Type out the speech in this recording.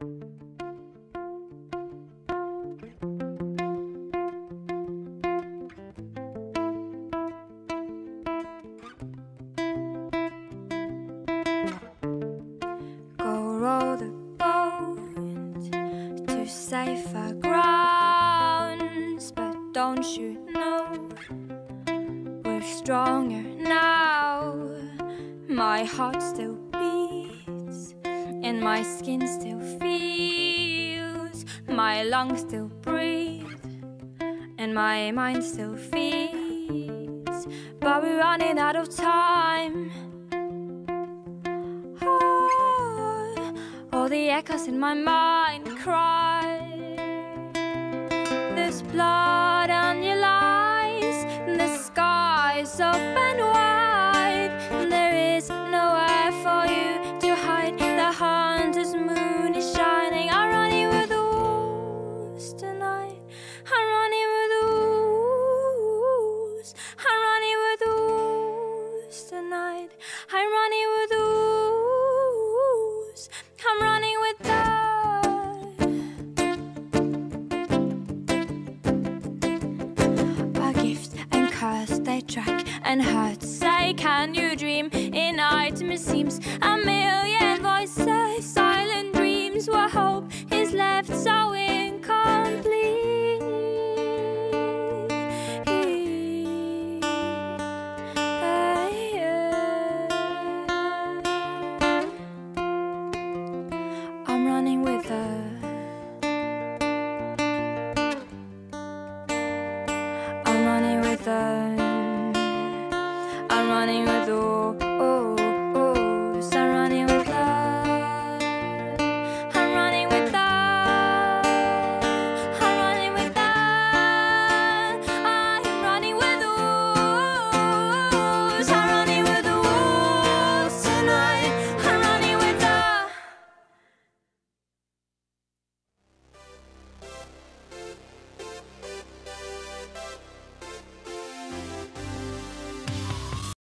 Row the boat to safer grounds, but don't you know we're stronger now? My heart still beats and my skin still feels, my lungs still breathe and my mind still feels, but we're running out of time. All the echoes in my mind cry. There's blood on your lies, the sky's open wide. There is nowhere for you to hide. The hunter's moon is shining. I'm running with the wolves tonight. I'm running with the wolves. I'm running with the wolves tonight. I'm running with the wolves. I'm running with a gift and curse they track and hurt. Say, can you dream in items seems